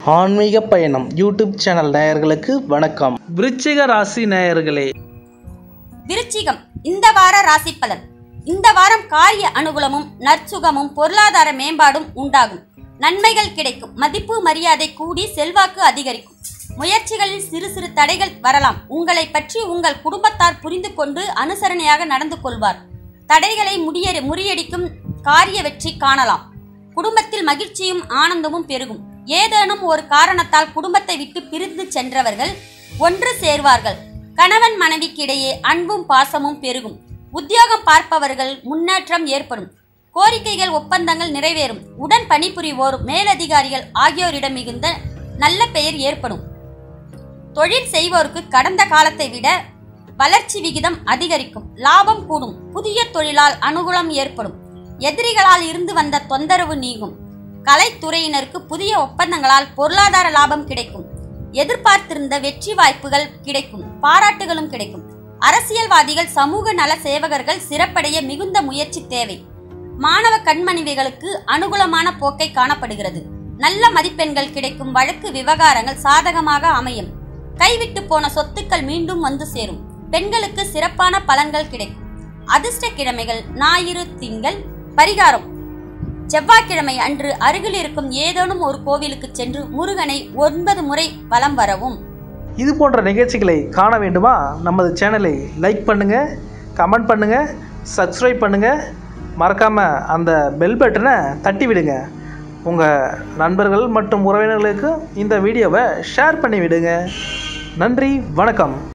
ஆன்மீக பயணம் YouTube channel நேயர்களுக்கு வணக்கம். விருச்சிக ராசி நேயர்களே, விருச்சிகம் இந்த வார ராசி பலன். இந்த வாரம் காரிய அனுகூலமும் நற்சுகமும் பொருளாதார மேம்பாடும் உண்டாகும். நன்மைகள் கிடைக்கும். மதிப்பு மரியாதை கூடி செல்வாக்கு அதிகரிக்கும். முயற்சிகளில் சிறு சிறு தடைகள் வரலாம். உங்களை பற்றி உங்கள் குடும்பத்தார் புரிந்து கொண்டு அனுசரணையாக நடந்து கொள்வார். தடைகளை முறியடிக்கும் காரிய வெற்றி காணலாம். குடும்பத்தில் மகிழ்ச்சியும் ஆனந்தமும் பெருகும். ஏதேனும் ஒரு காரணத்தால் குடும்பத்தை விட்டு பிரிந்து சென்றவர்கள் ஒன்று சேர்வார்கள். கணவன் மனைவிக்கிடையே அன்பும் பாசமும் பெருகும். உத்தியோகம் பார்ப்பவர்கள் முன்னேற்றம் ஏற்படும். கோரிக்கைகள் ஒப்பந்தங்கள் நிறைவேறும். உடன் பணிபுரிவோர் மேலதிகாரிகள் ஆகியோரிடம் மிகுந்த நல்ல பெயர் ஏற்படும். தொழில் செய்வோருக்கு கடந்த காலத்தை விட வளர்ச்சி விகிதம் அதிகரிக்கும். லாபம் கூடும். புதிய தொழிலால் அனுகூலம் ஏற்படும். எதிரிகளால் இருந்து வந்த தொந்தரவு நீங்கும். கலைத்துறையினருக்கு புதிய ஒப்பந்தங்களால் பொருளாதார லாபம் கிடைக்கும். எதிர்பார்த்திருந்த வெற்றி வாய்ப்புகள் கிடைக்கும். பாராட்டுகளும் கிடைக்கும். அரசியல்வாதிகள் சமூக நல சேவகர்கள் சிறப்படைய மிகுந்த முயற்சி தேவை. மாணவ கண்மணிகளுக்கு அனுகூலமான போக்கை காணப்படுகிறது. நல்ல மதிப்பெண்கள் கிடைக்கும். வழக்கு விவகாரங்கள் சாதகமாக அமையும். கைவிட்டு போன சொத்துக்கள் மீண்டும் வந்து சேரும். பெண்களுக்கு சிறப்பான பலன்கள் கிடைக்கும். அதிர்ஷ்ட கிழமைகள் ஞாயிறு, திங்கள். பரிகாரம்: செவ்வாய்க்கிழமை அன்று அருகில் இருக்கும் ஏதேனும் ஒரு கோவிலுக்கு சென்று முருகனை 9 முறை வலம் வரவும். இது போன்ற நிகழ்ச்சிகளை காண வேண்டுமா? நமது சேனலை லைக் பண்ணுங்கள், கமெண்ட் பண்ணுங்கள், சப்ஸ்கிரைப் பண்ணுங்கள். மறக்காமல் அந்த பெல் பட்டனை தட்டி விடுங்க. உங்கள் நண்பர்கள் மற்றும் உறவினர்களுக்கு இந்த வீடியோவை ஷேர் பண்ணி விடுங்க. நன்றி, வணக்கம்.